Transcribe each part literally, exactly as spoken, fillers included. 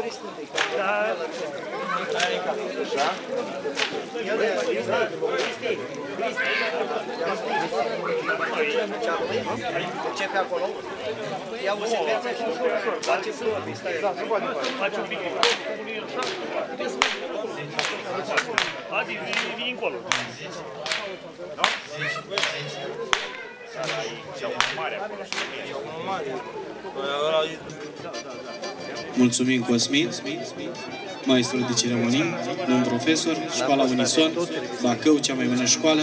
Începe acolo, ia o secvență și face flua pista. Face un pic. Adi, vii încolo. Mulțumim, Cosmin, maestru de ceremonii, domn profesor, școala Unison, Bacău, cea mai bună școală.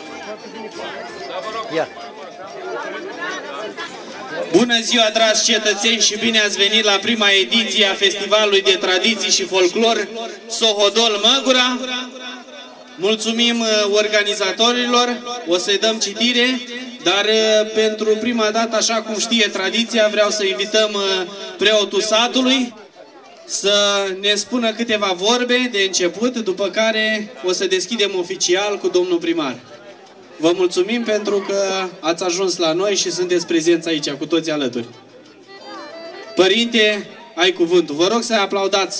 Bună ziua, dragi cetățeni, și bine ați venit la prima ediție a Festivalului de Tradiții și Folclor Sohodol Măgura. Mulțumim organizatorilor, o să-i dăm citire, dar pentru prima dată, așa cum știe tradiția, vreau să invităm preotul satului să ne spună câteva vorbe de început, după care o să deschidem oficial cu domnul primar. Vă mulțumim pentru că ați ajuns la noi și sunteți prezenți aici, cu toți alături. Părinte, ai cuvântul. Vă rog să aplaudați.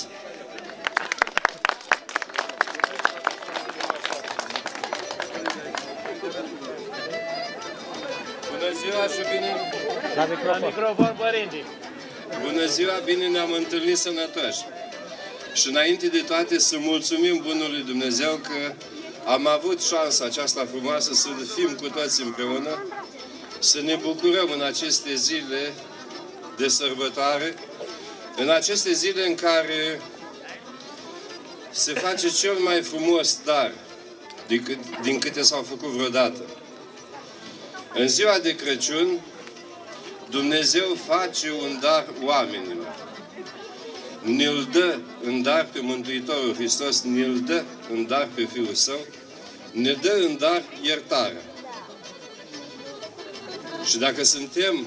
Bună ziua și bine... La microfon. La microfon, părinte. Bună ziua, bine ne-am întâlnit sănătoși. Și înainte de toate să mulțumim Bunului Dumnezeu că am avut șansa aceasta frumoasă să fim cu toți împreună, să ne bucurăm în aceste zile de sărbătoare, în aceste zile în care se face cel mai frumos dar din câte s-au făcut vreodată. În ziua de Crăciun, Dumnezeu face un dar oamenilor. Ne-l dă în dar pe Mântuitorul Hristos, ne-l dă în dar pe Fiul Său, ne dă în dar iertarea. Și dacă suntem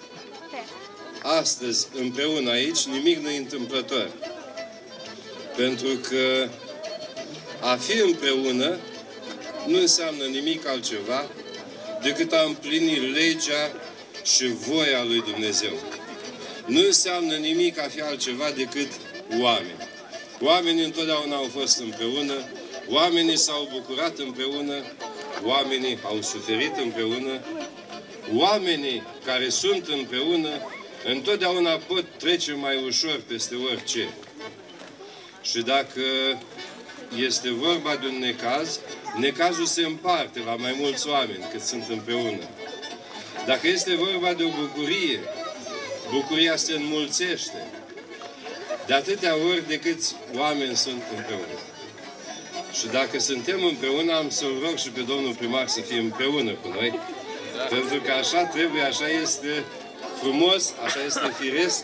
astăzi împreună aici, nimic nu e întâmplător. Pentru că a fi împreună nu înseamnă nimic altceva decât a împlini legea și voia lui Dumnezeu. Nu înseamnă nimic a fi altceva decât oameni. Oamenii întotdeauna au fost împreună, oamenii s-au bucurat împreună, oamenii au suferit împreună, oamenii care sunt împreună întotdeauna pot trece mai ușor peste orice. Și dacă este vorba de un necaz, necazul se împarte la mai mulți oameni cât sunt împreună. Dacă este vorba de o bucurie, bucuria se înmulțește de atâtea ori de câți oameni sunt împreună. Și dacă suntem împreună, am să-l rog și pe domnul primar să fie împreună cu noi, da. Pentru că așa trebuie, așa este frumos, așa este firesc,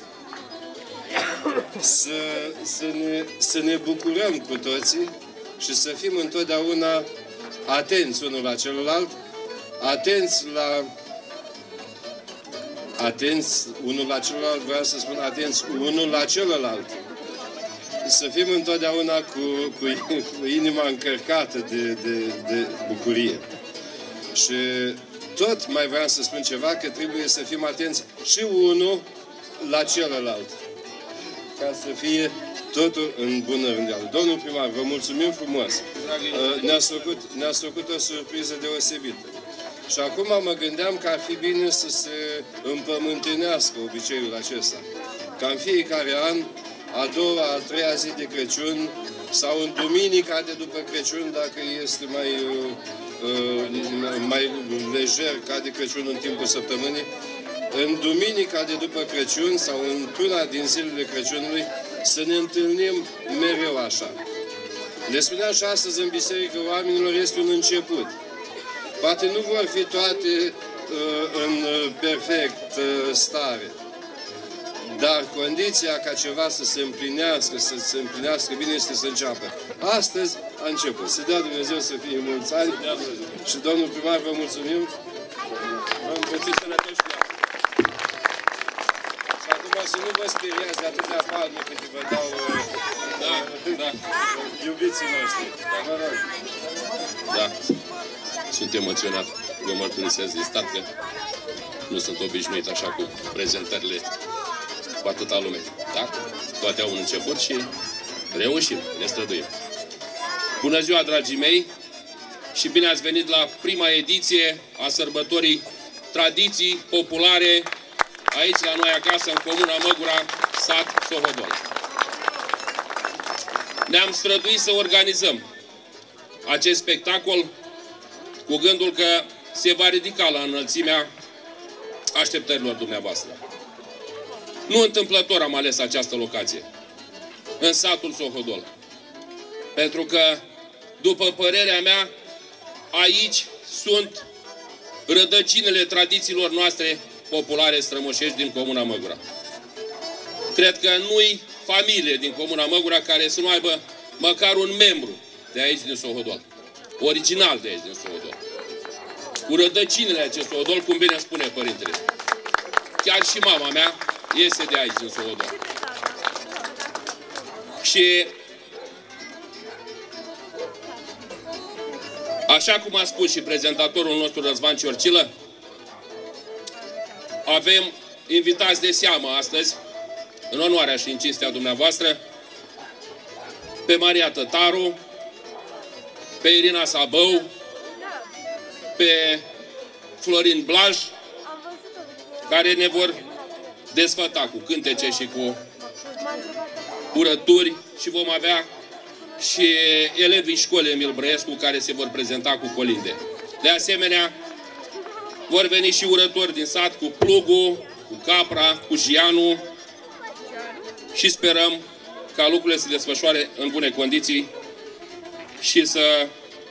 să, să, ne, să ne bucurăm cu toții și să fim întotdeauna atenți unul la celălalt, atenți la atenți unul la celălalt, vreau să spun atenți unul la celălalt. Să fim întotdeauna cu, cu, cu inima încărcată de, de, de bucurie. Și tot mai vreau să spun ceva, că trebuie să fim atenți și unul la celălalt. Ca să fie totul în bună rândeală. Domnul primar, vă mulțumim frumos. Ne-ați făcut, ne-ați făcut o surpriză deosebită. Și acum mă gândeam că ar fi bine să se împământenească obiceiul acesta. Ca în fiecare an, a doua, a treia zi de Crăciun, sau în duminica de după Crăciun, dacă este mai, uh, mai lejer ca de Crăciun în timpul săptămânii, în duminica de după Crăciun sau într-una din zilele Crăciunului, să ne întâlnim mereu așa. Le spuneam și astăzi în biserică oamenilor, este un început. Poate nu vor fi toate uh, în perfect uh, stare, dar condiția ca ceva să se împlinească, să se împlinească bine, este să înceapă. Astăzi a început. Să dea Dumnezeu să fie mulți ani. Și domnul primar, vă mulțumim. Vă împățiți sănătoși cu ea. Și acum să nu vă speriați de atâtea palme cât vă dau da, da, iubiții noștri. Da. Da. Sunt emoționat, vă mărturisesc din start că nu sunt obișnuit așa cu prezentările cu atâta lume. Dar toate au un început și reușim, ne străduim. Bună ziua, dragii mei, și bine ați venit la prima ediție a sărbătorii tradiții populare aici la noi acasă, în Comuna Măgura, sat Sohodol. Ne-am străduit să organizăm acest spectacol cu gândul că se va ridica la înălțimea așteptărilor dumneavoastră. Nu întâmplător am ales această locație, în satul Sohodol. Pentru că, după părerea mea, aici sunt rădăcinile tradițiilor noastre populare strămoșești din Comuna Măgura. Cred că nu-i familie din Comuna Măgura care să nu aibă măcar un membru de aici din Sohodol. Original de aici din Sohodol. Cu rădăcinile acest Sohodol, cum bine spune părintele. Chiar și mama mea este de aici din Sohodol. Și așa cum a spus și prezentatorul nostru Răzvan Ciorcilă, avem invitați de seamă astăzi, în onoarea și în cinstea dumneavoastră, pe Maria Tătaru, pe Irina Sabău, pe Florin Blaj, care ne vor desfăta cu cântece și cu urături și vom avea și elevii școlii Emil Brăiescu care se vor prezenta cu colinde. De asemenea, vor veni și urători din sat cu plugul, cu capra, cu jianul și sperăm ca lucrurile să se desfășoare în bune condiții și să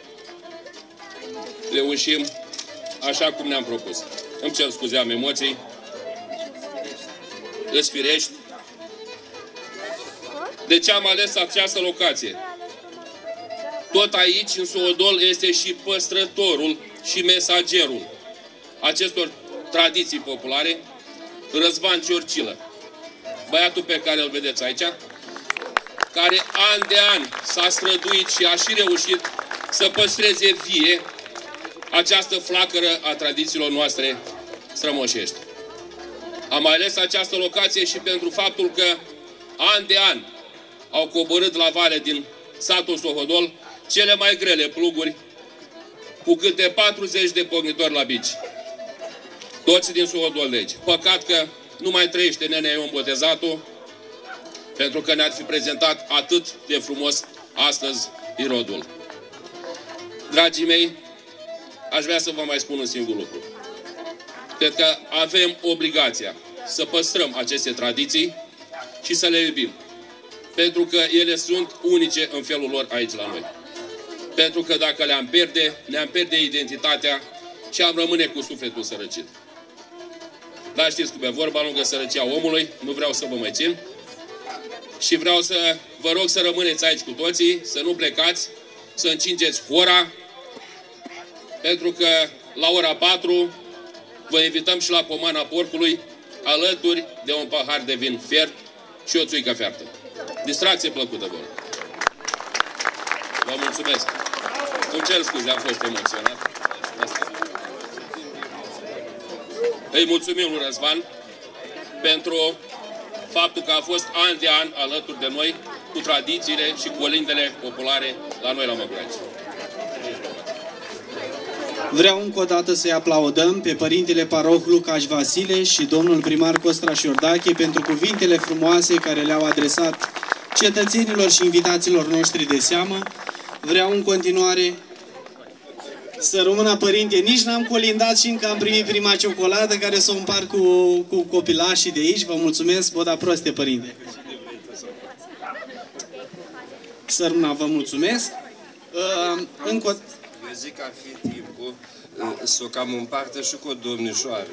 reușim așa cum ne-am propus. Îmi cer scuze, am emoții. Îți firești. De ce am ales această locație? Tot aici, în Sohodol, este și păstrătorul și mesagerul acestor tradiții populare, Răzvan Ciorcilă. Băiatul pe care îl vedeți aici, care an de an s-a străduit și a și reușit să păstreze vie această flacără a tradițiilor noastre strămoșești. Am ales această locație și pentru faptul că an de an au coborât la vale din satul Sohodol cele mai grele pluguri cu câte patruzeci de pocnitori la bici. Toți din Sohodol de aici. Păcat că nu mai trăiește nenea Ion Botezatul, pentru că ne-ar fi prezentat atât de frumos astăzi Irodul. Dragii mei, aș vrea să vă mai spun un singur lucru. Cred că avem obligația să păstrăm aceste tradiții și să le iubim. Pentru că ele sunt unice în felul lor aici la noi. Pentru că dacă le-am pierde, ne-am pierde identitatea și am rămâne cu sufletul sărăcit. Dar știți cum e vorba, lângă sărăcia omului, nu vreau să vă mai țin. Și vreau să vă rog să rămâneți aici cu toții, să nu plecați, să încingeți hora, pentru că la ora patru vă invităm și la pomana porcului, alături de un pahar de vin fiert și o țuică fiartă. Distracție plăcută, vă rog. Vă mulțumesc. Îmi cer scuze, am fost emoționat. Îi mulțumim lui Răzvan pentru faptul că a fost an de an alături de noi cu tradițiile și colindele populare la noi la Măguraci. Vreau încă o dată să-i aplaudăm pe Părintele Paroh Lucaș Vasile și domnul primar Costraș Iordache pentru cuvintele frumoase care le-au adresat cetățenilor și invitaților noștri de seamă. Vreau în continuare să rămână, părinte, nici n-am colindat și încă am primit prima ciocolată care să o împart cu, cu copilașii de aici. Vă mulțumesc, boda proste, părinte. Să rămână, vă mulțumesc. Uh, încă o... Eu zic că ar fi timpul să o cam împartă și cu o domnișoară.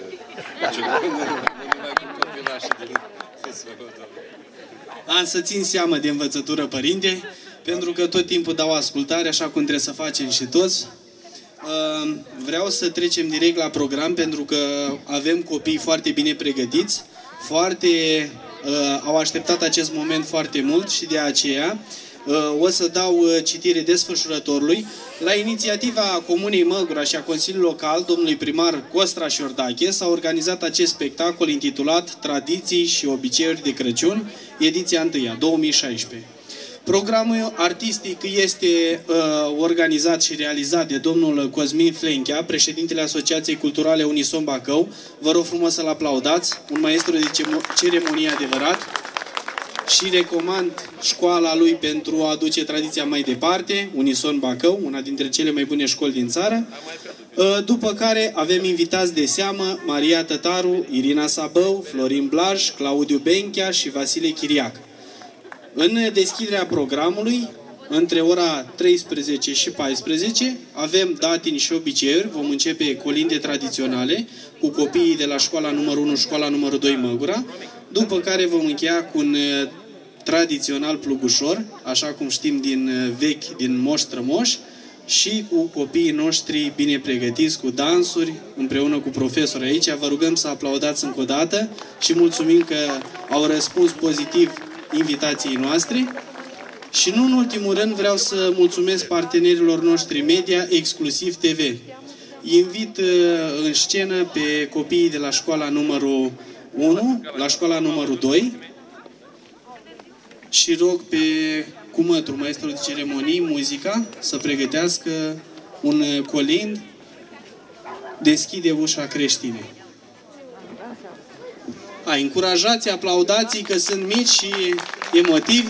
Am să țin seamă de învățătură, părinte, pentru că tot timpul dau ascultare, așa cum trebuie să facem și toți. Vreau să trecem direct la program, pentru că avem copii foarte bine pregătiți, foarte, au așteptat acest moment foarte mult și de aceea o să dau citire desfășurătorului. La inițiativa Comunei Măgura și a Consiliului Local, domnului primar Costra Șordache, s-a organizat acest spectacol intitulat Tradiții și obiceiuri de Crăciun, ediția întâia, două mii șaisprezece. Programul artistic este uh, organizat și realizat de domnul Cosmin Flenchea, președintele Asociației Culturale Unison Bacău. Vă rog frumos să-l aplaudați, un maestru de ceremonie adevărat, și recomand școala lui pentru a aduce tradiția mai departe, Unison Bacău, una dintre cele mai bune școli din țară. După care avem invitați de seamă Maria Tătaru, Irina Sabău, Florin Blaj, Claudiu Benchea și Vasile Chiriac. În deschiderea programului, între ora treisprezece și paisprezece, avem datini și obiceiuri. Vom începe colinde tradiționale cu copiii de la școala numărul unu, școala numărul doi Măgura, după care vom încheia cu un tradițional plugușor, așa cum știm din vechi, din moș strămoș, și cu copiii noștri bine pregătiți, cu dansuri, împreună cu profesori aici. Vă rugăm să aplaudați încă o dată și mulțumim că au răspuns pozitiv invitației noastre. Și nu în ultimul rând vreau să mulțumesc partenerilor noștri media, Exclusiv T V. Invit în scenă pe copiii de la școala numărul unu, la școala numărul doi și rog pe Cumătru, maestrul de ceremonii, muzica, să pregătească un colind, Deschide ușa creștine. Hai, încurajați, aplaudați că sunt mici și emotivi.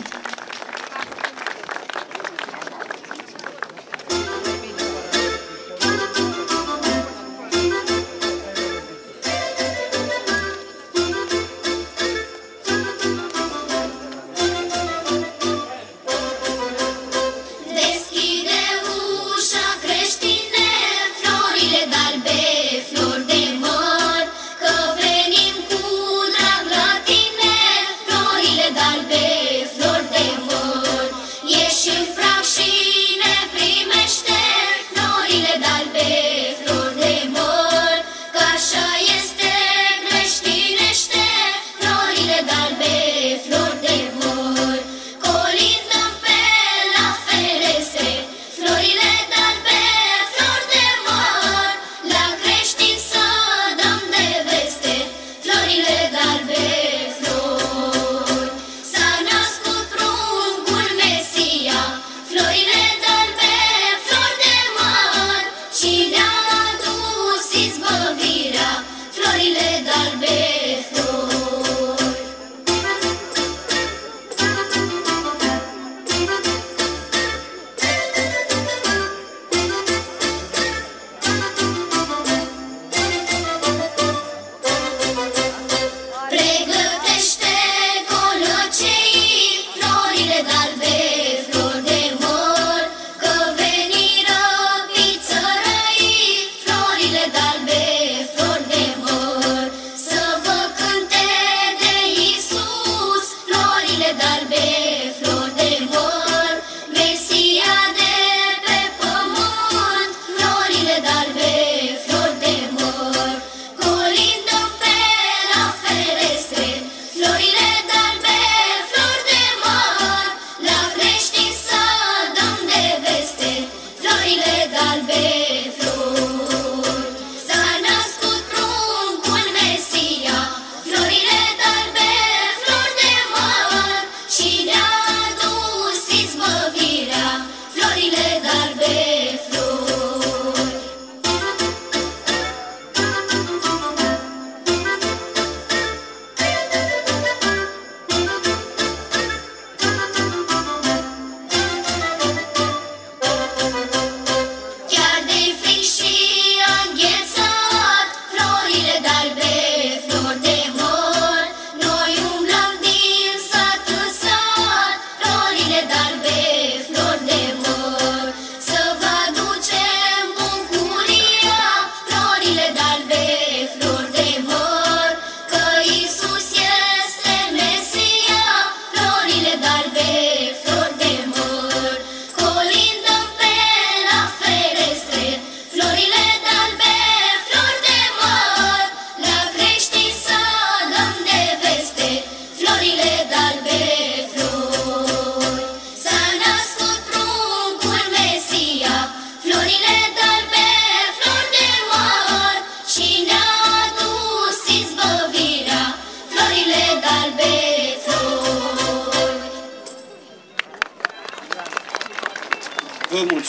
Florile galbe, flori, să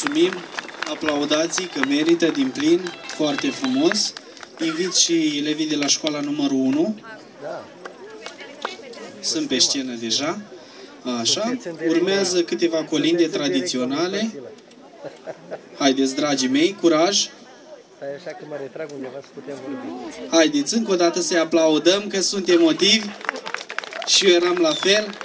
mulțumim, aplaudații că merită din plin, foarte frumos. Invit și elevii de la școala numărul unu. Sunt pe scenă deja. Așa. Urmează câteva colinde tradiționale. Haideți, dragii mei, curaj! Așa că mă retrag undeva să putem vorbi. Haideți încă o dată să-i aplaudăm, că sunt emotivi și eu eram la fel.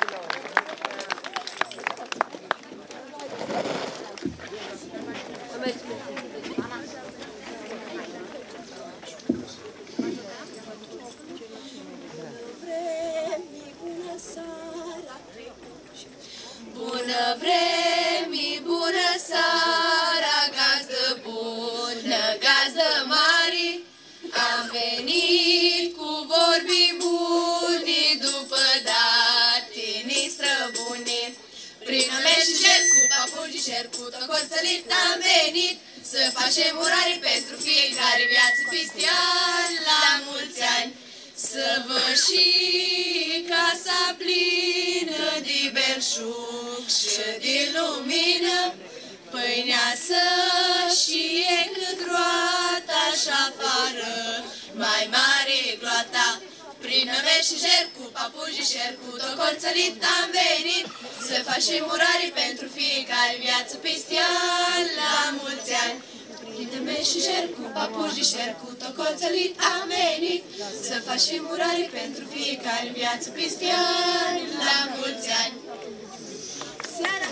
Bună vremi, bună seara, gazdă bună, gazdă mari, am venit cu vorbi buni, după datinii străbuni. Prin nume și cer, cu papugi cer, cu tocoțălit am venit, să facem urare pentru fiecare viață cristian, la mulți ani. Să vă și casa plină de belșug și de lumină, pâinea să știe cât roata și afară, mai mare gloata. Prin nume și cer, cu papugi cer, cu tocolțălit am venit, să facem urare pentru fiecare viață cristian, la mulți ani. Prin nume și cer, cu papugi cer, cu tocolțălit am venit, să facem urare pentru fiecare viață cristian, la mulți ani. Seara...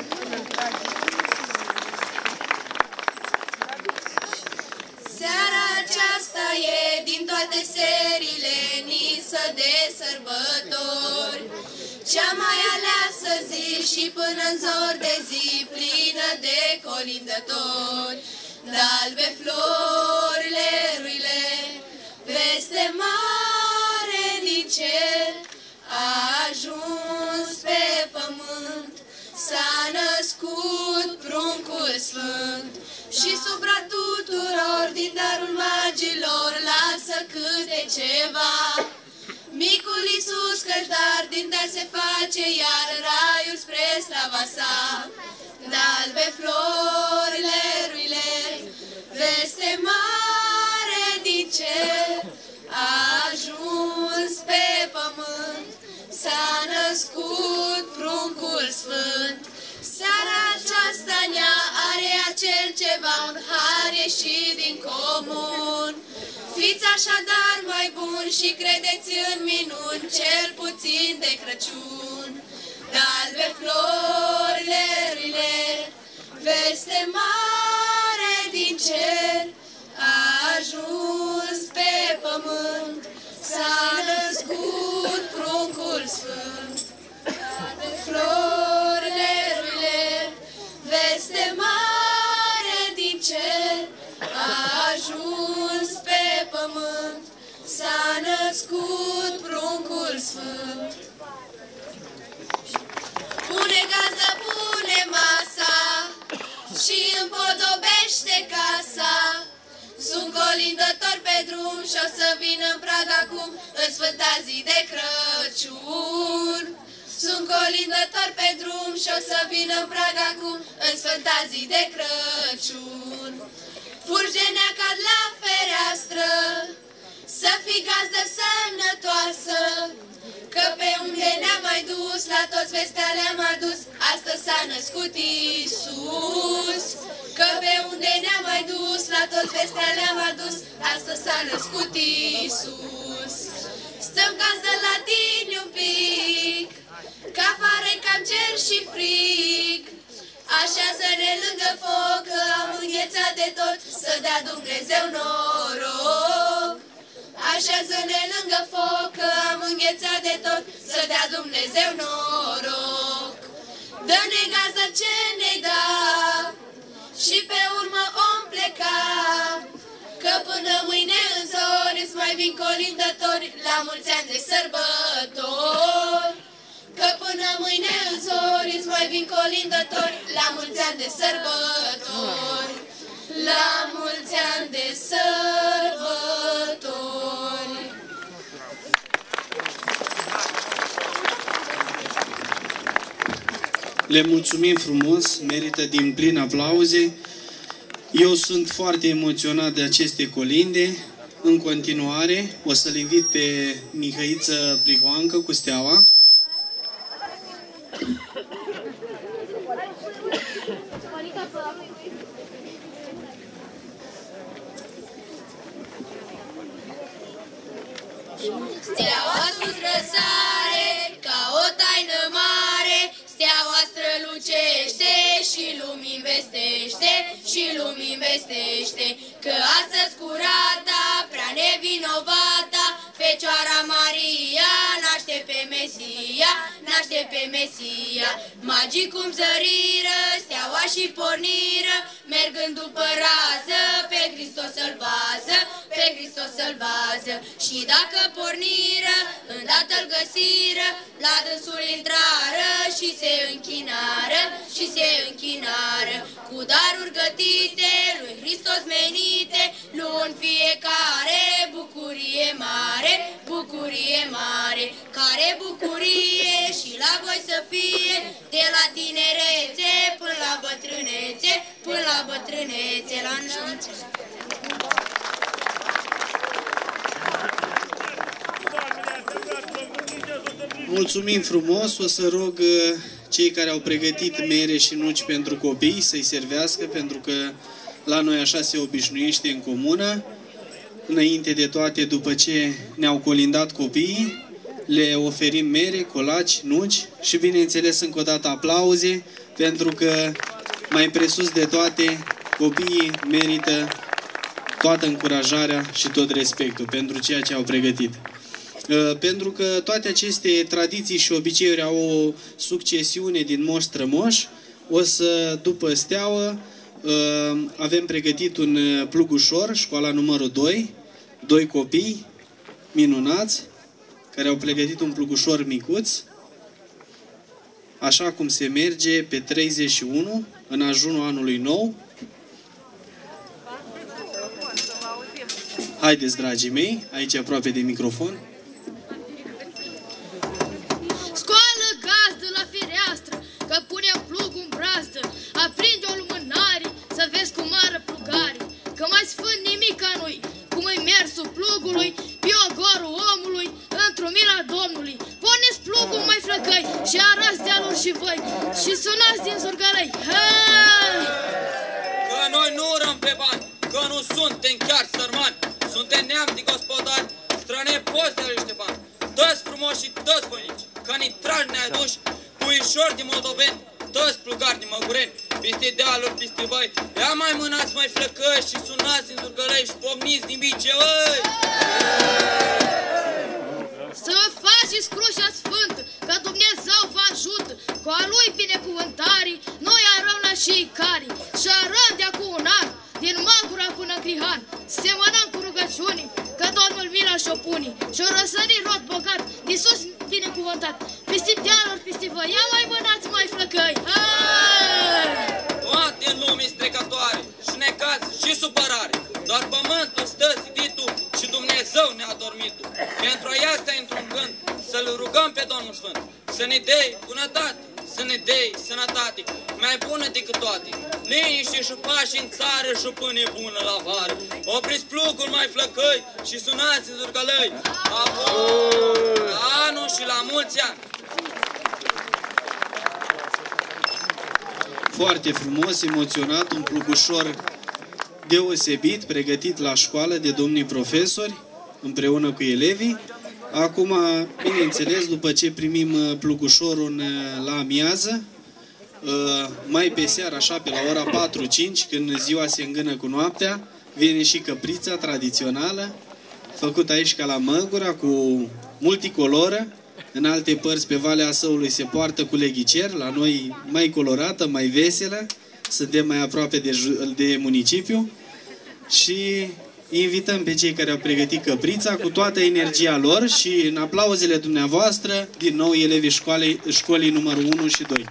Seara aceasta e din toate serile nisă de sărbători, cea mai aleasă zi și până în zor de zi, plină de colindători. De-albe florile, ruile, peste mare din cer, a ajuns pe pământ, s-a născut pruncul sfânt. Și supra tuturor din darul magilor lasă câte ceva. Micul Iisus căștar din dar se face, iar raiul spre slava sa. De-albe florile, ruile, veste mare din cer, a ajuns pe pământ, s-a născut pruncul sfânt. Seara aceasta nea are acel ceva, un har ieșit din comun. Fiți așadar mai buni și credeți în minuni, cel puțin de Crăciun. De-albe florile, ruile, veste mare din cer, a ajuns pe pământ, s-a născut pruncul sfânt. De florile, ruile, veste mare din cer, a ajuns pe pământ, s-a născut pruncul sfânt. Pune gazdă, pune masa și împodobește casa. Sunt colindători pe drum și o să vină în prag acum, în sfânta zi de Crăciun. Sunt colindători pe drum și o să vină în prag acum, în sfânta zi de Crăciun. Furgenea cad la fereastră, să fii gazdă sănătoasă, că pe unde ne-am mai dus, la toți vestea le-am adus, astăzi s-a născut Iisus. Că pe unde ne-am mai dus, la toți vestea le-am adus, astăzi s-a născut Iisus. Stăm gazdă la tine un pic, că afară-i cam cer și frig. Așează-ne lângă foc, că am înghețat de tot, să dea Dumnezeu noroc. Așează-ne lângă foc, că am înghețat de tot, să dea Dumnezeu noroc. Dă-ne gazdă ce ne-i da și pe urmă om pleca, că până mâine în zori îți mai vin colindători, la mulți ani de sărbători. Că până mâine în zori îți mai vin colindători, la mulți ani de sărbători. La mulți ani de sărbători. Le mulțumim frumos, merită din plin aplauze. Eu sunt foarte emoționat de aceste colinde. În continuare, o să-l invit pe Mihăiță Prihoancă cu Steaua. Steaua sus răsare ca o taină mare, steaua strălucește și lumii vestește, și lumii vestește, că astăzi curata, prea nevinovata, Fecioara Maria naște pe Mesia, naște pe Mesia. Magii cum zăriră, steaua și porniră, mergând după rază, pe Hristos să-l vază, pe Hristos să-l vază. Și dacă porniră, îndată-l găsiră, la dânsul intrară și se închinară, și se închinară. Cu daruri gătite, lui Hristos menite, luând fiecare bucurie mare, bucurie mare. Care bucurie și la voi să fie, de la tinerețe până la bătrânețe, până la bătrânețe, la înălțime. Mulțumim frumos, o să rog cei care au pregătit mere și nuci pentru copii să-i servească, pentru că la noi așa se obișnuiește în comună. Înainte de toate, după ce ne-au colindat copiii, le oferim mere, colaci, nuci și, bineînțeles, încă o dată aplauze, pentru că, mai presus de toate, copiii merită toată încurajarea și tot respectul pentru ceea ce au pregătit. Pentru că toate aceste tradiții și obiceiuri au o succesiune din moș strămoș, o să, după steaua, avem pregătit un plugușor, școala numărul doi, doi copii minunați, care au pregătit un plugușor micuț, așa cum se merge pe treizeci și unu, în ajunul anului nou. Haideți, dragii mei, aici aproape de microfon. Scoală gazdă la fereastră, că punem plugul în brazdă, aprinde o lumânare, să vezi cum ară plugarii, că mai sfânt nimic ca noi, cum îi mersul plugului, pe ogorul omului, într-o mila Domnului. Puneți plugul, mai flăcăi, și arați de-alor și voi, și sunați din zurgărăi. Hai! Că noi nu urăm pe bani, că nu suntem chiar sărmani, suntem neam de gospodari, strănepoți de lui Ștefan, toți frumoși și toți voinici, că ni tragi neaduși, puișori din moldoveni, toți plugari din măgureni, peste dealuri, peste băi, ia mai mânați, mai flăcăi, și sunați din zurgărăi, și pomniți din bice, ăi! Să faceți crucea sfântă, că Dumnezeu vă ajută, cu a Lui binecuvântare, noi arăm la și carii, și arăm de acum un an, din Măgura până în Crihan, semănăm cu rugăciuni, că Domnul mila și-o pune, și-o răsări rod bogat, de sus binecuvântat, peste dealuri, peste voi, ia mai mânați, mai flăcăi, hai! Toate în lume strecătoare, și necaz și supărare, doar pământul stă ziditul și Dumnezeu ne-a dormitul. Pentru asta într-un gând, să-L rugăm pe Domnul Sfânt, să ne dea bunătate, să ne dea sănătate, mai bună decât toate. Liniște și pași în țară și pâine bună la vară. Opriți plugul, mai flăcăi, și sunați în zurgălăi. Apoi, la anul și la mulți ani. Foarte frumos, emoționat, un plugușor deosebit, pregătit la școală de domnii profesori, împreună cu elevii. Acum, bineînțeles, după ce primim plugușorul la amiază, mai pe seară, așa, pe la ora patru cinci, când ziua se îngână cu noaptea, vine și căprița tradițională, făcută aici ca la Măgura, cu multicoloră. În alte părți, pe Valea Săului, se poartă cu leghicer, la noi mai colorată, mai veselă, suntem mai aproape de, de municipiu. Și invităm pe cei care au pregătit căprița cu toată energia lor și în aplauzele dumneavoastră, din nou elevii școlii, școlii numărul unu și doi.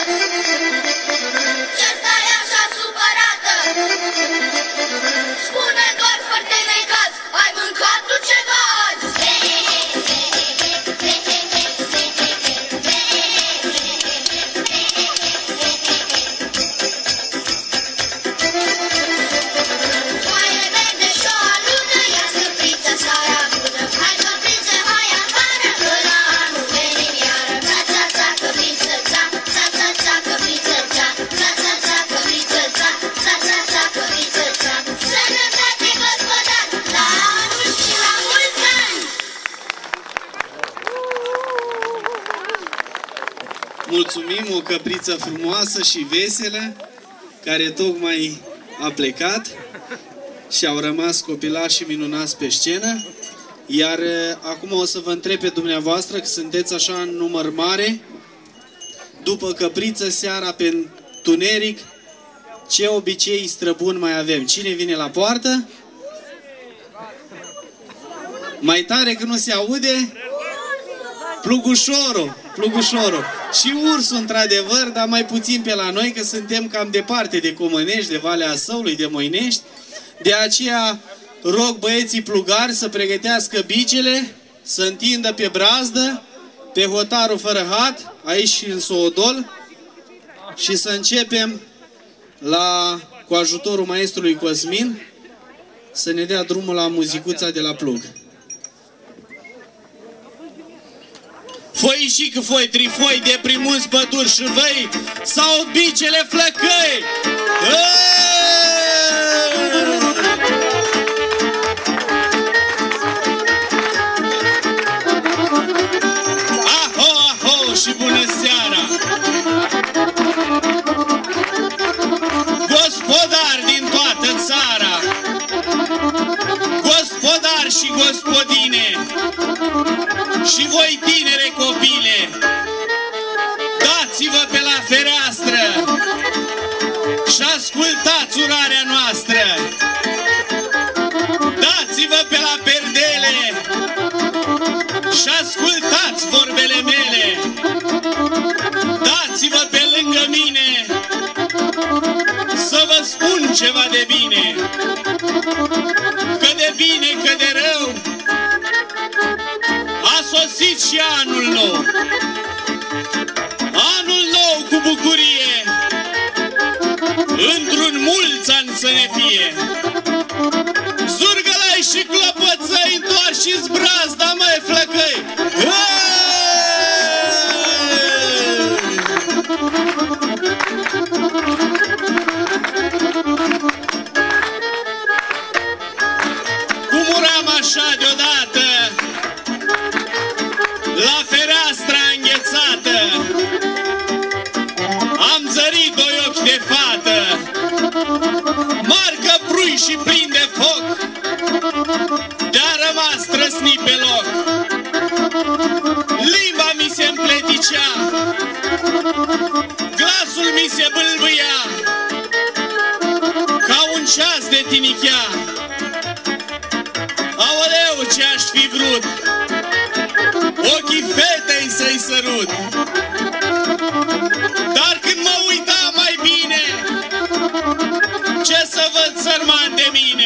Ce stai așa supărată? Spune doar foarte necaz, ai mâncat tu ceva azi? Foaie verde și o alună, ia scăpriță sara bună. Hai căpriță, hai afară, că la anul venim iară. Ța, ța, ța, căpriță, ța, ța, ța, ța, căpriță, ța, ța, ța, ța, căpriță, ța, ța, ța, ța, căpriță, ța. Sănătate, gospodar, la anul și la mulți ani! Mulțumim, o căpriță frumoasă și veselă, care tocmai a plecat și au rămas copilași minunați pe scenă. Iar uh, acum o să vă întreb pe dumneavoastră, că sunteți așa în număr mare, după căpriță, seara pe întuneric, ce obicei străbun mai avem? Cine vine la poartă? Mai tare că nu se aude? Plugușorul, plugușorul. Și ursul, într-adevăr, dar mai puțin pe la noi, că suntem cam departe de Comănești, de Valea Săului, de Moinești. De aceea rog băieții plugari să pregătească bicele, să întindă pe brazdă, pe hotarul fără hat, aici în Soodol, și să începem la, cu ajutorul maestrului Cosmin, să ne dea drumul la muzicuța de la plug. Foi și că foi, trifoi de primuți păduri și văi, sau bicele flăcăi! Aho, aho și bună seara! Gospodari din toată țara, gospodari și gospodine, și voi tinere copile, dați-vă pe la fereastră și ascultați urarea noastră. Dați-vă pe la perdele și ascultați vorbele mele. Dați-vă pe lângă mine să vă spun ceva de bine. Că de bine, că de rău, a sosit și anul nou. Anul nou cu bucurie, într-un mulți ani să ne fie. Zurgălăi și clopoțăi, întoarși-ți brazda, măi flăcăi! Cum uram așa deodată la fereastra înghețată, am zărit doi ochi de fată, marcă prui și plin de foc, de-a rămas trăsnit pe loc. Limba mi se împleticea, glasul mi se bâlbâia, ca un ceas de tinichea. Aoleu, ce-aș fi vrut ochii fetei să-i sărut. Dar când mă uitam mai bine, ce să văd sărman de mine?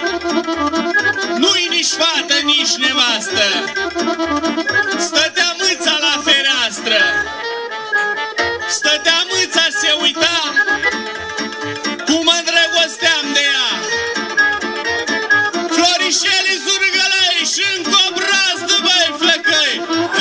Nu-i nici fată, nici nevastă, stătea mâța la fereastră. Stătea mâța, se uita cum mă îndrăgosteam de ea. Florișele, zurgălăi și încă o brazdă, băi flăcăi!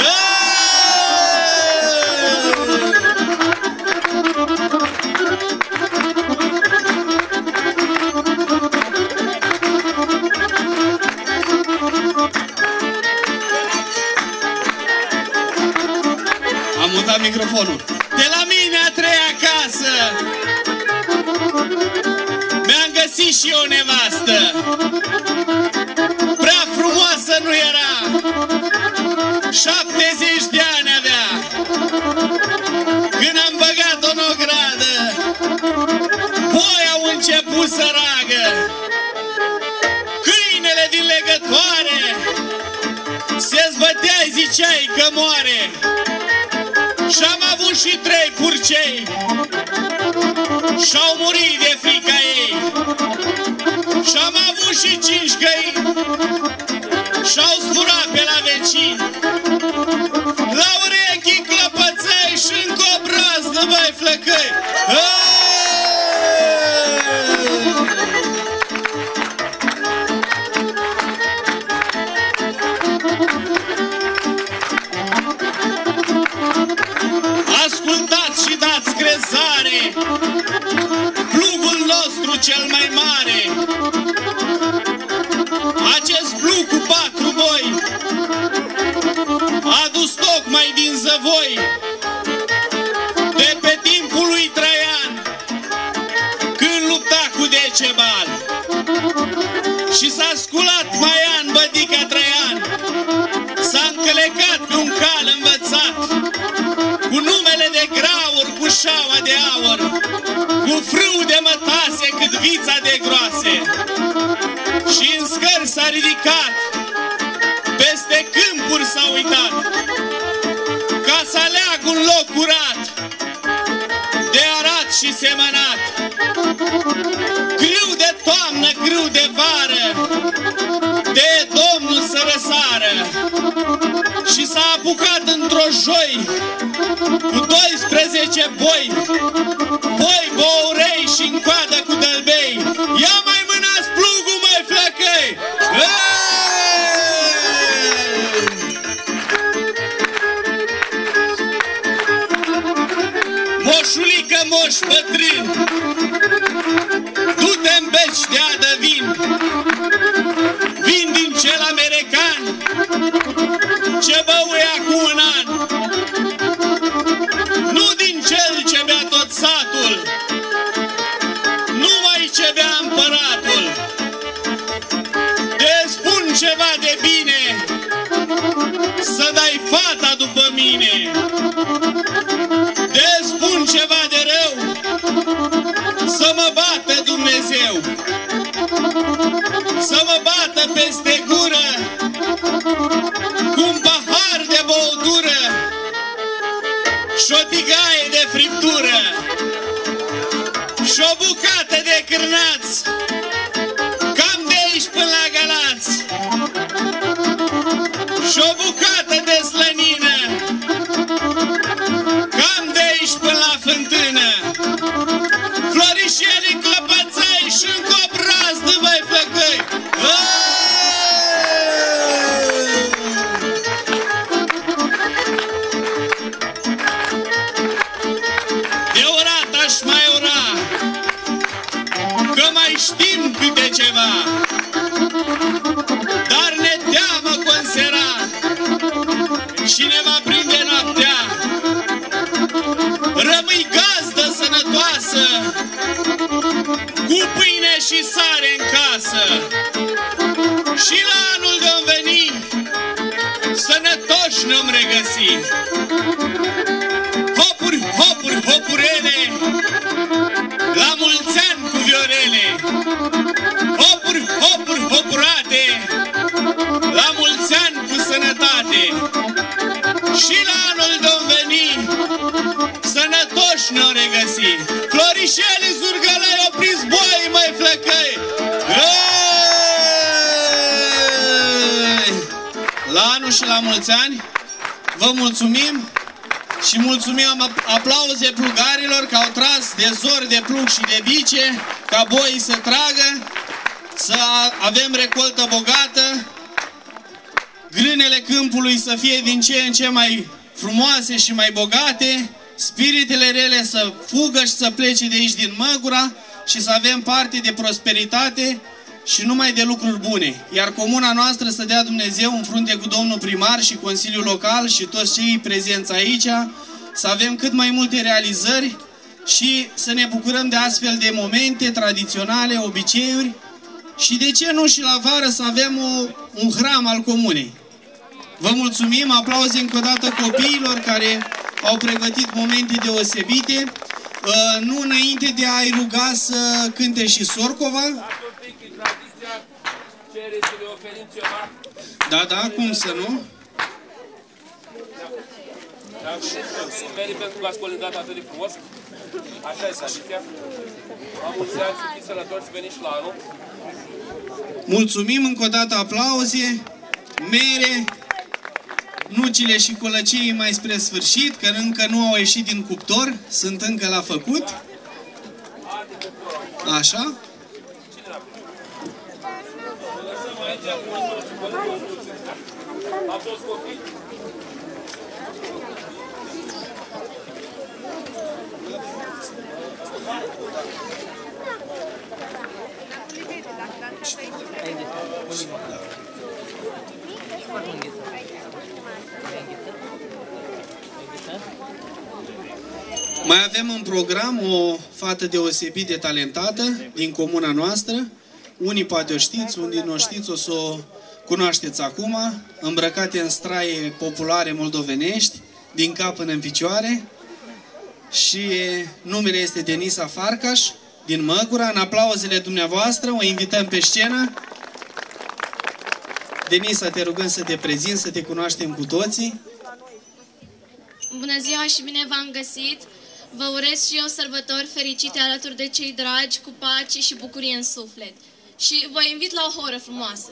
Am mutat microfonul. De la mine a treia casă mi-am găsit și o nevastă. Prea frumoasă nu era, șaptezeci de ani avea. Când am băgat-o în ogradă, boi au început să ragă. Câinele din legătoare se zbătea, ziceai că moare. Și-am avut și și trei purcei și-au murit de frica ei. Și-am avut și cinci găini și-au zburat pe la vecini. La urechi clăpăței și încă o brazdă, băi flăcăi. Ascultați și dați crezare, plugul nostru cel mai mare. Acest plug cu patru boi a adus tocmai din zăvoi de pe timpul lui Traian, când lupta cu Decebal. Și s-a sculat Maian, bădica Traian, s-a încălecat pe un cal învățat, cu numele de graur, cu șaua de aur, cu frâu de mătase cât vița de groase. Și în scări s-a ridicat, peste câmpuri s-a uitat, ca să aleagă un loc curat, de arat și semănat. Grâu de toamnă, grâu de vară, de Domnul să răsară. Și s-a apucat într-o joi, cu doisprezece boi, boi bourei și-n coadă cu dălbei. Ia mai mânați plugul, măi flăcăi! Moșulică, moș bătrân, du-te-n beci de adă vin, vin din cel american, ce băuia cu un an, nu din cel ce bea tot satul, numai ce bea împăratul. Te spun ceva de bine, să dai fata după mine. Te spun ceva de rău, să mă bată Dumnezeu, să mă bată peste gură cu un pahar de băutură și o tigaie de friptură și o bucată de cârnați, cam de aici până la Galați, și o bucată de slănină, cam de aici până la fântână. Florișelii, clăpățăi și încă o brazdă, băi flăcăi. De orat aș mai ora, că mai știm câte ceva, dar ne teamă consera și ne va prinde noaptea. Rămâi gazdă sănătoasă, cu pâine și sare în casă. Și la anul de-om veni, sănătoși ne-om regăsi. Hopuri, hopuri, hopurele, la mulți ani cu viorele. Hopuri, hopuri, hopurate, la mulți ani cu sănătate. Și la anul de-om veni, sănătoși ne-o regăsi. Florișeli, Zurgălăi, opriți boi, măi flăcăi! La anul și la mulți ani, vă mulțumim și mulțumim aplauze plugarilor că au tras de zori de plug și de bice, ca boii să tragă, să avem recoltă bogată, grânele câmpului să fie din ce în ce mai frumoase și mai bogate, spiritele rele să fugă și să plece de aici din Măgura și să avem parte de prosperitate și numai de lucruri bune. Iar comuna noastră să dea Dumnezeu în frunte cu domnul primar și Consiliul Local și toți cei prezenți aici, să avem cât mai multe realizări și să ne bucurăm de astfel de momente tradiționale, obiceiuri și de ce nu și la vară să avem o, un hram al comunei. Vă mulțumim, aplauze încă o dată copiilor care au pregătit momente deosebite. Uh, nu înainte de a-i ruga să cânte și Sorcova. Da, da, cum să nu? Am venit Sfântul pentru că ați colindat atât de frumos. Așa e tradiția. La mulți ani, să fiți sănători, să veniți la anul. Mulțumim încă o dată, aplauze, mere, nucile și colăcii mai spre sfârșit, că încă nu au ieșit din cuptor, sunt încă la făcut. Așa. Am toți copii. Mai avem în program o fată deosebit de talentată din comuna noastră. Unii poate o știți, unii nu o știți, o să o cunoașteți acum. Îmbrăcate în straie populare moldovenești, din cap până în picioare. Și numele este Denisa Farcaș, din Măgura. În aplauzele dumneavoastră o invităm pe scenă. Denisa, te rugăm să te prezinți, să te cunoaștem cu toții. Bună ziua și bine v-am găsit! Vă urez și eu sărbători fericite alături de cei dragi, cu pace și bucurie în suflet. Și vă invit la o horă frumoasă!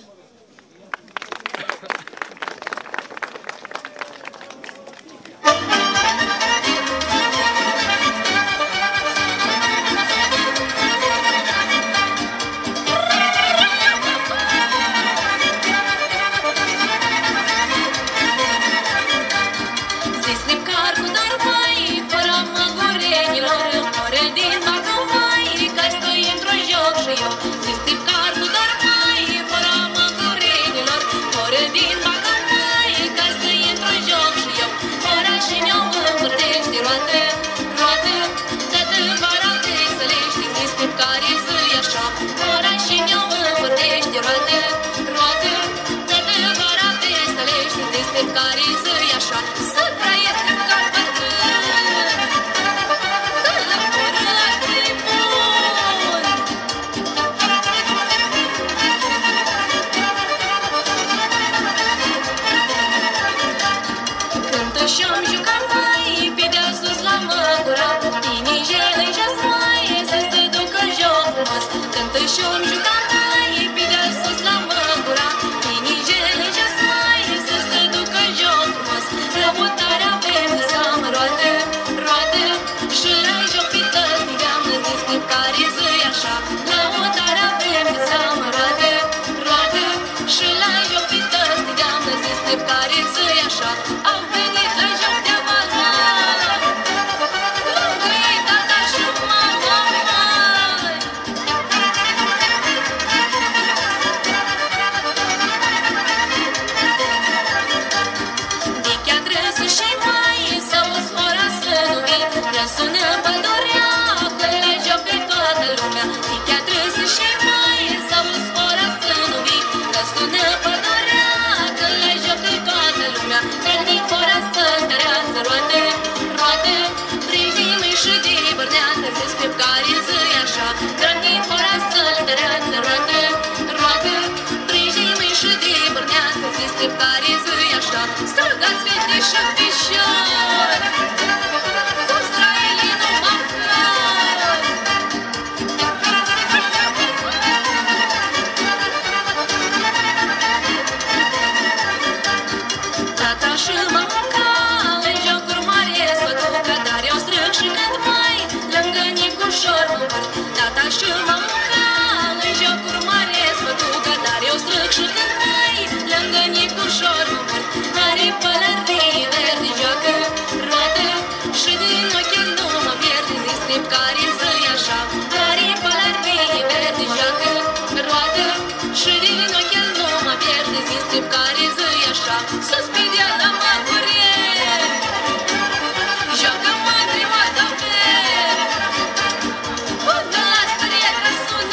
Joacă mândri, mă, da-o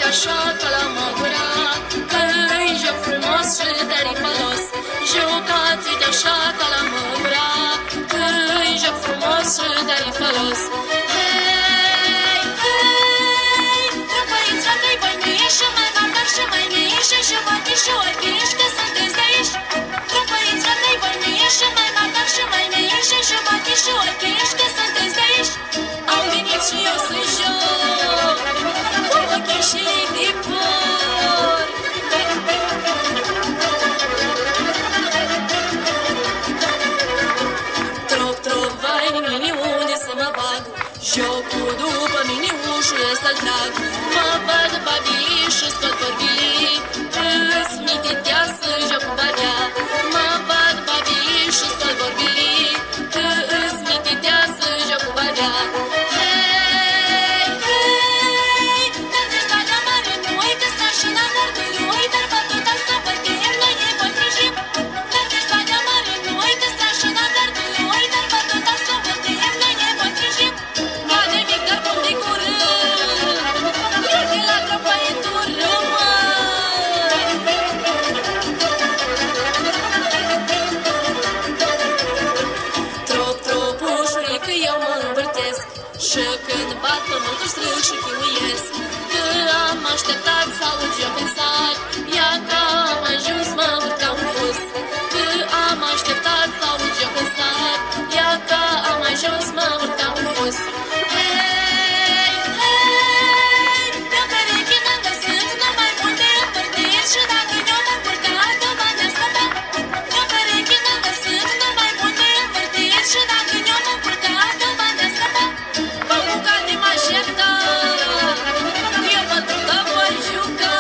așa ca la Măgura, că-i joc frumos și tare folos. Jucați-te așa ca la Măgura, că-i joc frumos și tare folos. Hei, hei, răpăriți fratei voi mie și mai mardar și mai miși și băti și orchiși că sunteți de aici. Răpăriți fratei voi mie și mai mardar și mai miși și băti și orchiși că sunteți de aici. Am venit și eu să joc cu ochii și de păr. Trop, trop, vai, nimeni unde să mă bag. Jocul după mine ușul ăsta-l trag. Mă văd babilii și scot porbilii, îți mititea să joc cu badea. Mă văd babilii și scot porbilii, îți mititea să joc cu badea. Hei, hei, dar deci badea mare nu uite strașina gardului, dar va tot asta bătiem, noi ne potrivim. Dar deci badea mare nu uite strașina gardului, dar va tot asta bătiem, noi ne potrivim. Va de mic, dar bun de curând, eu de la tropa e tură, Trop, trop, ușurile că eu mă învârtesc și când bat pământul strâng și chiuiesc. Că am așteptat să aud joc în sat, ia că am ajuns mă învârt ca un fus. Că am așteptat să aud joc în sat, ia că am ajuns mă învârt ca un fus. Hei, hei, pe-o pereche n-am găsit, n-am mai bun de împărtit și dacă ne-o m-am curcat, nu m-am ne scăpat. Pe-o pereche n-am găsit, n-am mai bun de împărtit și dacă ne-o m-am curcat, nu m-am ne scăpat. M-am bucat de m-aș ierta, eu pentru că voi juca.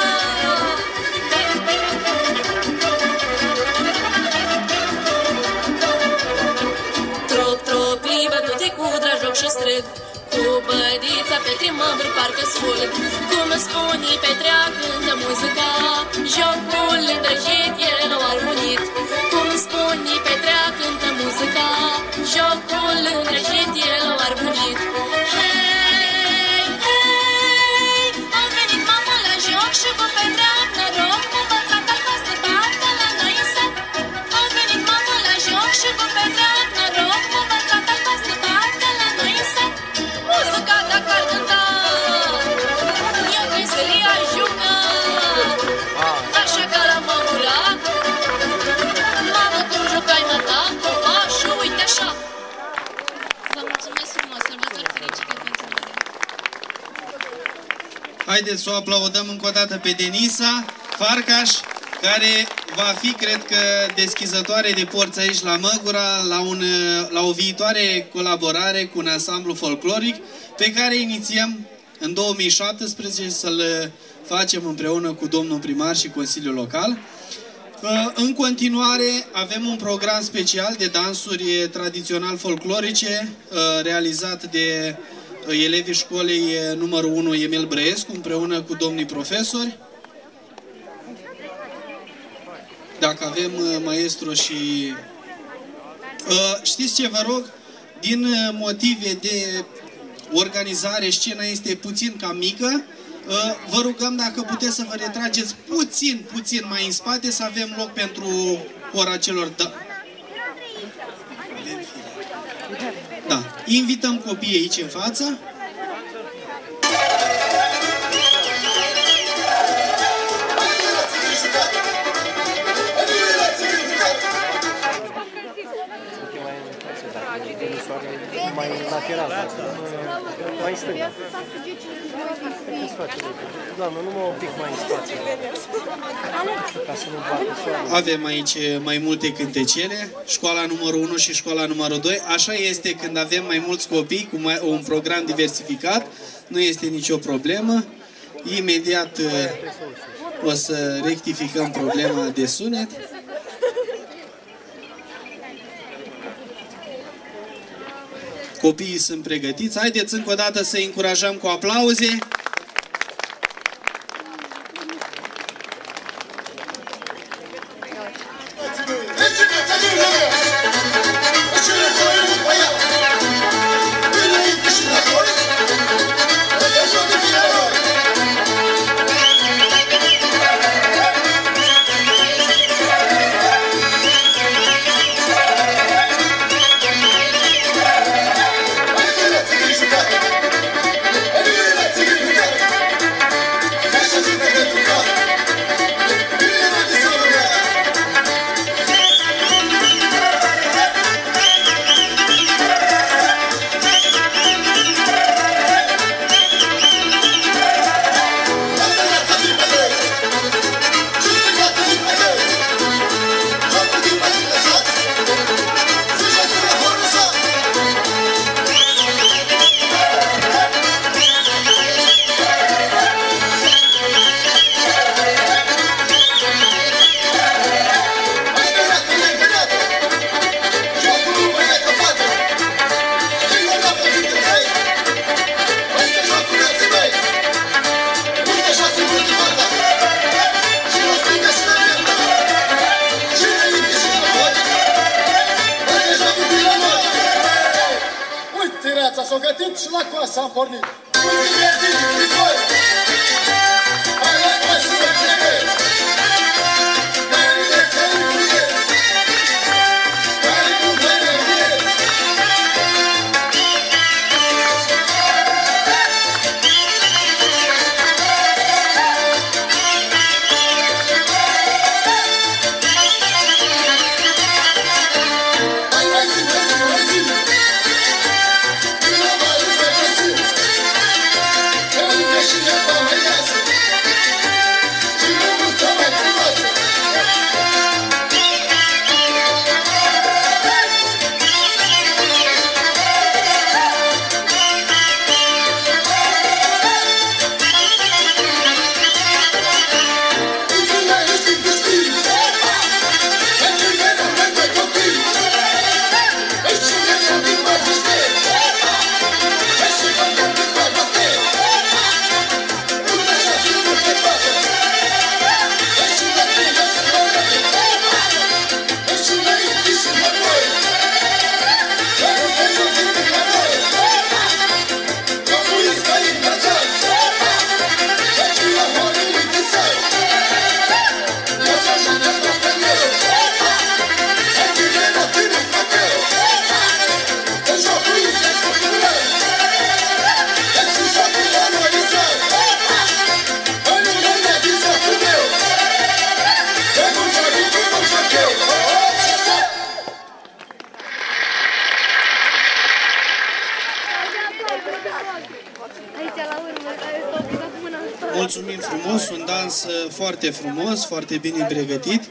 Trop, trop, bătute cu drag joc și strâng, cu bădița pe trimămbră parcă sulg. Cum spune Petrea cântă muzica, jocul îndrăgit el o armonit. Cum spune Petrea cântă muzica, jocul îndrăgit el o armonit. Hei, hei, am venit mamă la joc și cu Petrea am noroc, m-a învățat alba să bată la noi în sat. Am venit mamă la joc și cu Petrea am noroc, m-a învățat alba să bată la noi în sat. Muzica dacă ar cânta, eu că-i să le ajucă, așa ca la Măgura. Mamă, cum jucai mă ta, copa și uite așa. Vă mulțumesc frumos, sărbători fericite pentru mine. Haideți să o aplaudăm încă o dată pe Denisa Farcaș, care va fi, cred că, deschizătoare de porți aici la Măgura, la, un, la o viitoare colaborare cu un ansamblu folcloric, pe care inițiem în două mii șaptesprezece să-l facem împreună cu domnul primar și Consiliul Local. În continuare avem un program special de dansuri tradițional folclorice realizat de elevii școlii numărul unu Emil Brăescu împreună cu domnii profesori. Dacă avem maestru și... Știți ce vă rog? Din motive de organizare, scena este puțin cam mică. Vă rugăm dacă puteți să vă retrageți puțin, puțin mai în spate, să avem loc pentru ora celor... Da. Da. Invităm copiii aici în față. Mai lateral, mai stânga. Doamne, numai un pic mai în spațiu. Ca să nu bată soarele. Avem aici mai multe cântecele, școala numărul unu și școala numărul doi. Așa este când avem mai mulți copii cu mai, un program diversificat, nu este nicio problemă. Imediat o să rectificăm problema de sunet. Copiii sunt pregătiți. Haideți încă o dată să-i încurajăm cu aplauze. Thank you. s-o gătit și la coasă am pornit. Mulțumim, Tini, voi! Hai la coasă, mă trebuie! Care de țări cuie! Care cu mână vie! Hai mai zi, mai zi, mai zi! Până mai îți mai găsi! Că încă și neva mai iasă! Și mânuța mai frumoasă! Într-una ești în câștig! Într-una mai mai copii! Ești și neva din majesté! Ești și copii din dragoste! Urmă și-a ținut pe toate! Ești și la tine și la mine! Ești și la inti și la noi! Că nu te joci nimic la noi! Că muiți ca intrațat! Ești la horii de săi! Că să joacă pe meu! Ești de la tine frăteu! Că jocul este scumpărău! Ești și jocul la noi de săi! Că nu rămâne din sătul meu! Că nu joci cu nu joc eu! Mulțumim frumos, un dans uh, foarte frumos, foarte bine pregătit.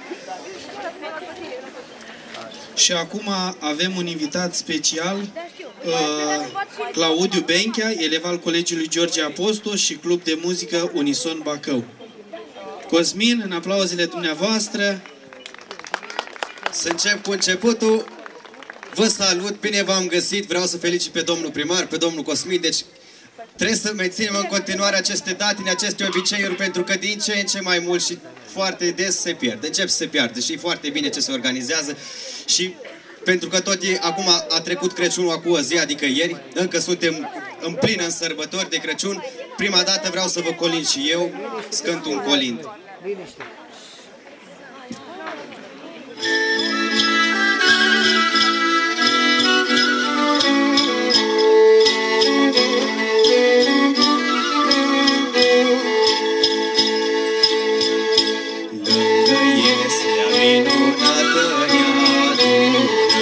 Și acum avem un invitat special, uh, Claudiu Benchea, elev al Colegiului George Apostol și Club de Muzică Unison Bacău. Cosmin, în aplauzele dumneavoastră. Să încep cu începutul. Vă salut, bine v-am găsit. Vreau să felicit pe domnul primar, pe domnul Cosmin. Deci trebuie să menținem în continuare aceste datine, aceste obiceiuri, pentru că din ce în ce mai mult și foarte des se pierde. Încep să se pierde și e foarte bine ce se organizează. Și pentru că tot e, acum a trecut Crăciunul acum o zi, adică ieri, încă suntem în plină în sărbători de Crăciun. Prima dată vreau să vă colind și eu, scânt un colind. Lângă Ieslea minunată ne-adună,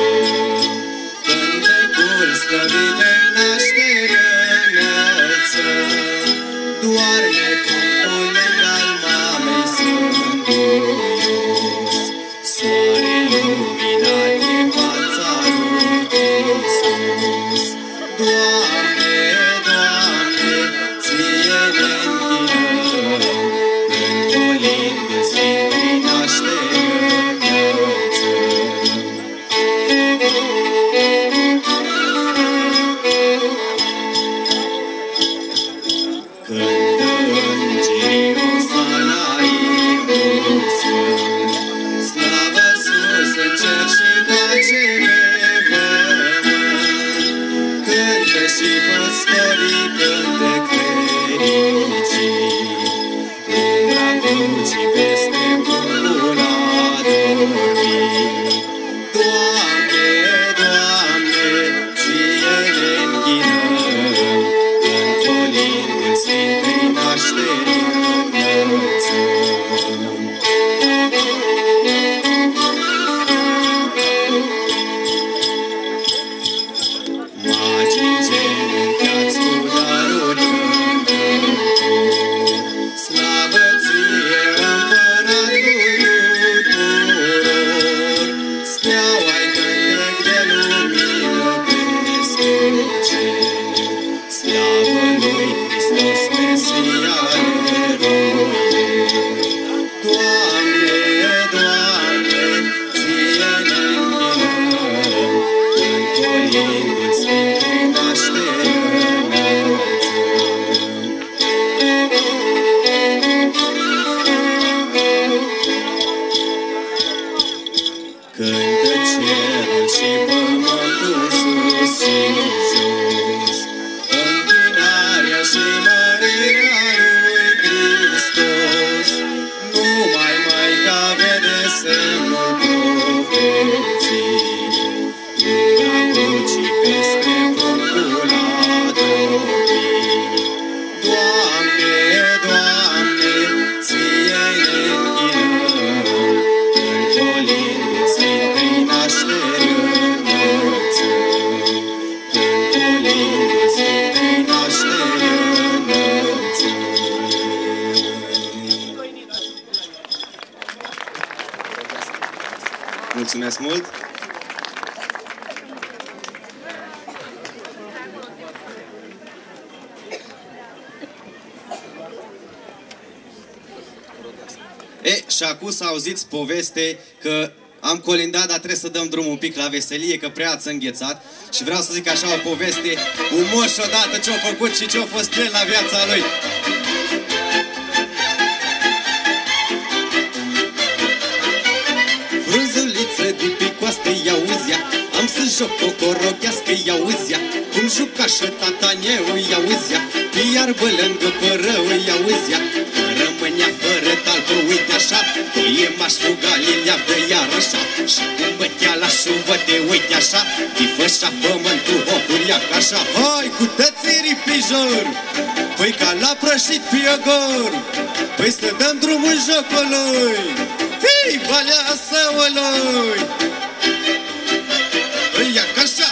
cântecul slăvit-i naștere înălțăm. Doarme Duhul al mamei sânduios, soare luminat e fața lui Hristos. Doamne, Doamne, ție ne închinăm, când colinde Sfintei naștere înălțăm. Cântă îngerii osana imusând, slavă sus în cer și pace pe pământ. Cântă și păstorii cântec fericit, umbra crucii peste pâmpul a dormit. Doamne, Doamne, ție ne închinăm, când colindul Sfintei nașteri înălțăm. Magii în cer încheați cu daruri încântători, slavă ție, Împăratul tuturor. Steaua-i cântec de lumină peste cer, slavă lui Hristos, Mesia eroile. Doamne, Doamne, ție ne închinăm, când colindul Sfintei nașteri înălțăm. Cântă cerul și pământul sus și jos, Mulțumesc mult! E, și acum să auziți poveste că am colindat, dar trebuie să dăm drumul un pic la veselie, că prea ați înghețat. Și vreau să zic așa o poveste, un moș odată ce-a făcut și ce-a fost el la viața lui. Frunzuliță de pe coastă, i-auzia, am să joc o corochească, i-auzia, cum juca și tata neu, i-auzia, pe iarbă lângă părău, i-auzia, rămânea fără talpă, uite așa, e maș fugalii le-a dă iar așa, și cum bătea la șuvăte, uite așa, îi fășa pământul hopuri, ca așa, hai cu tățirii pe jur, păi ca la prășit pe ogor, păi să dăm drumul jocului, hei, valea săului, păi ia ca așa.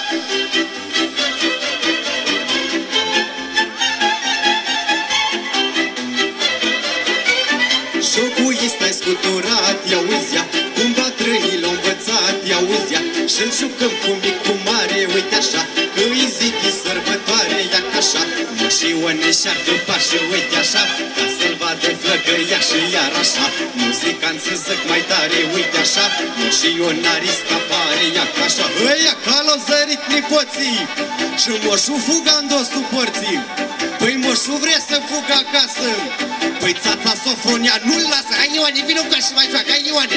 Jocul este scuturat, i-auzia, cum bătrânii l-au învățat, i-auzia, și-l jucăm cu mic, cu mare, uite așa, că îi zic e sărbătoare, ia ca așa, moșioane și-ar pașă, uite așa, ca să-l vadă flăcăia și iar așa, muzicanți să zic mai tare, uite așa, moșionarii scapare, ia ca așa, ăia ca l-au zărit nipoții, și moșul fuga-n dosul porții, păi moșul vrea să fugă acasă, păi țața Sofonia nu-l lasă, hai Ioane, vină cu și mai joacă, hai Ioane!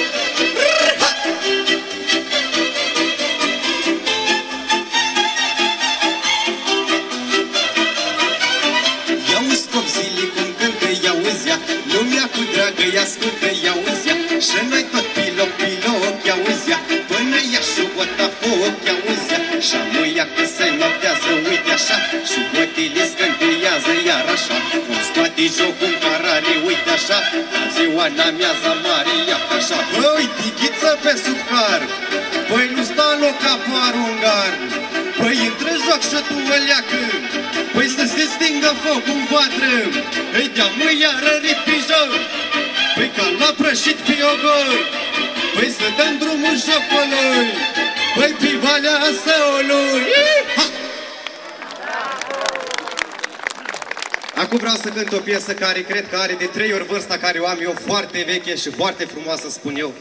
I-auzi copzile cum cântă, i-auzia, lumea cu dragă i-ascultă, i-auzia, și noi tot piloc, piloc, i-auzia, până ia și bota foc, i-auzia, și amuia că se notează, uite așa, și botile scânteiază iar așa, cum scoate jocul în carare, uite așa, la ziua n-amiaza mare, ia așa, băi, tighiță pe subcar, păi nu sta în loc apar ungar, păi intră joc și tu o leacă, păi să se stingă focul în vatră, îi dea mă iară ripijor, păi ca l-a prășit pe ogor, păi să dăm drumul jocului, păi pe valea săului. Ha! Acum vreau să cânt o piesă care cred că are de trei ori vârsta care o am eu, foarte veche și foarte frumoasă, spun eu.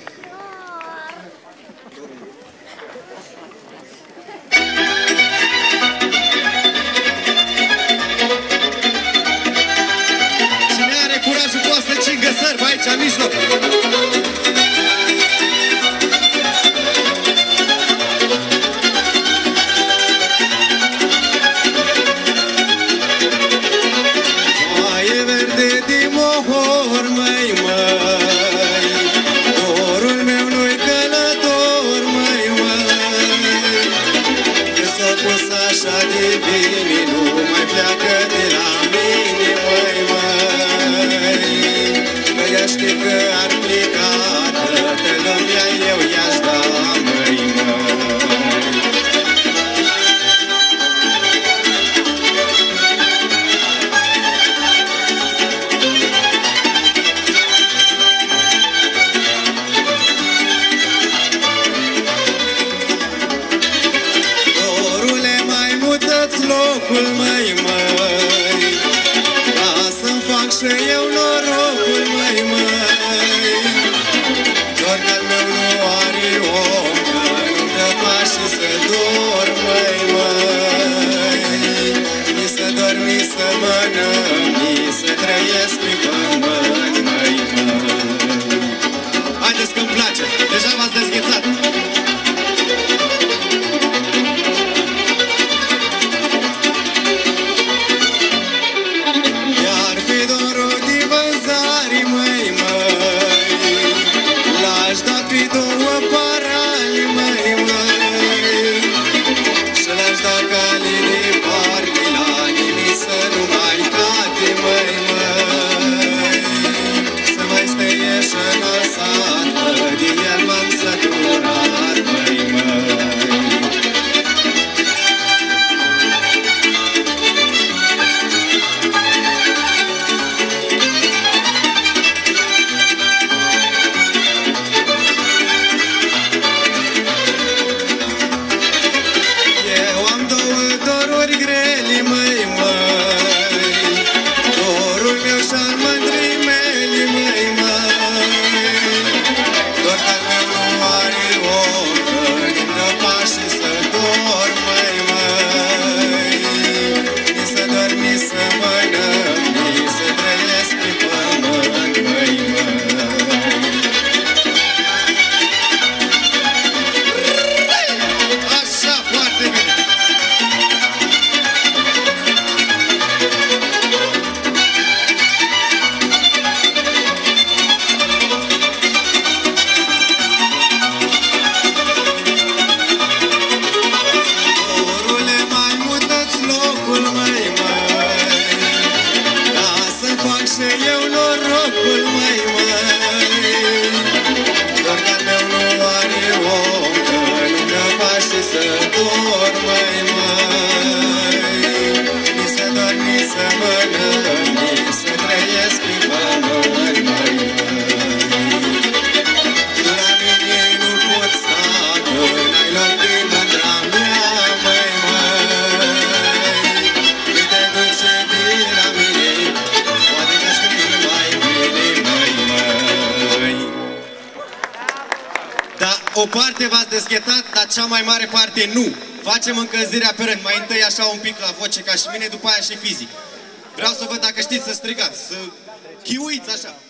Cine are curajul poate să cingă sărba aici, în mijloc. Parchi la nimic să nu mai cade, măi, măi. O parte v-ați deschetat, dar cea mai mare parte nu. Facem încălzirea pe rând. Mai întâi așa un pic la voce ca și mine, după aia și fizic. Vreau să văd dacă știți să strigați, să chiuiți așa.